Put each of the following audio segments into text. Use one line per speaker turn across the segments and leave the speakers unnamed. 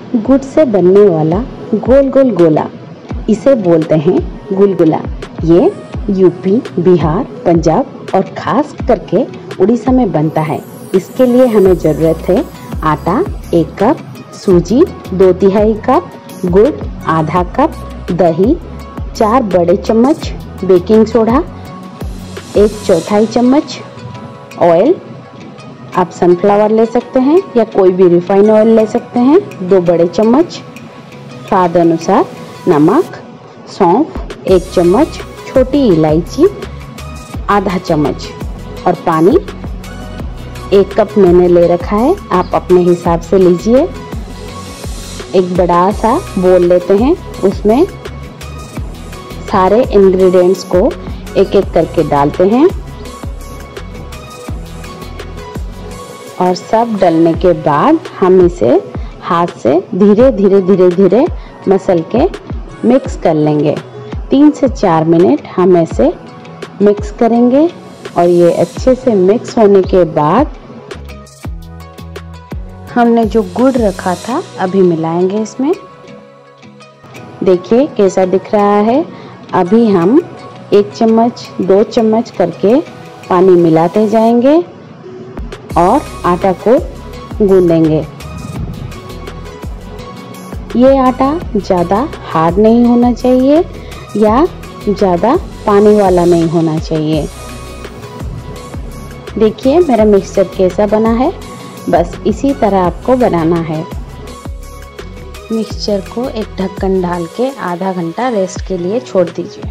गुड़ से बनने वाला गोल गोल गोला, इसे बोलते हैं गुलगुला। ये यूपी, बिहार, पंजाब और खास करके उड़ीसा में बनता है। इसके लिए हमें ज़रूरत है आटा 1 कप, सूजी 2/3 कप, गुड़ आधा कप, दही 4 बड़े चम्मच, बेकिंग सोडा 1/4 चम्मच, ऑयल आप सनफ्लावर ले सकते हैं या कोई भी रिफाइंड ऑयल ले सकते हैं 2 बड़े चम्मच, स्वाद अनुसार नमक, सौंफ 1 चम्मच, छोटी इलायची आधा चम्मच और पानी 1 कप मैंने ले रखा है, आप अपने हिसाब से लीजिए। एक बड़ा सा बोल लेते हैं, उसमें सारे इंग्रेडिएंट्स को एक एक करके डालते हैं और सब डालने के बाद हम इसे हाथ से धीरे धीरे मसल के मिक्स कर लेंगे। 3 से 4 मिनट हम ऐसे मिक्स करेंगे और ये अच्छे से मिक्स होने के बाद हमने जो गुड़ रखा था अभी मिलाएंगे इसमें। देखिए कैसा दिख रहा है। अभी हम 1 चम्मच 2 चम्मच करके पानी मिलाते जाएंगे और आटा को गूंदेंगे। ये आटा ज़्यादा हार्ड नहीं होना चाहिए या ज़्यादा पानी वाला नहीं होना चाहिए। देखिए मेरा मिक्सचर कैसा बना है, बस इसी तरह आपको बनाना है। मिक्सचर को एक ढक्कन डाल के आधा घंटा रेस्ट के लिए छोड़ दीजिए।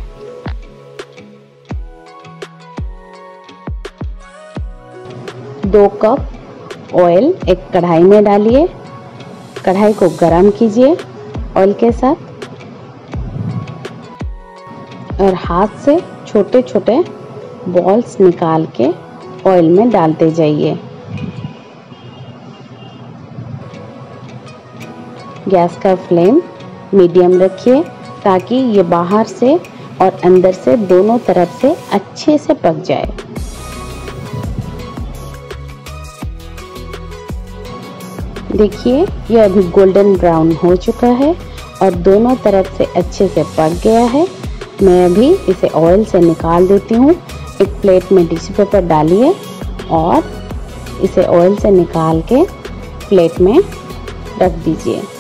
दो कप ऑयल एक कढ़ाई में डालिए, कढ़ाई को गरम कीजिए ऑयल के साथ और हाथ से छोटे छोटे बॉल्स निकाल के ऑयल में डालते जाइए। गैस का फ्लेम मीडियम रखिए ताकि ये बाहर से और अंदर से दोनों तरफ से अच्छे से पक जाए। देखिए ये अभी गोल्डन ब्राउन हो चुका है और दोनों तरफ से अच्छे से पक गया है। मैं अभी इसे ऑयल से निकाल देती हूँ। एक प्लेट में टिश्यू पेपर डालिए और इसे ऑयल से निकाल के प्लेट में रख दीजिए।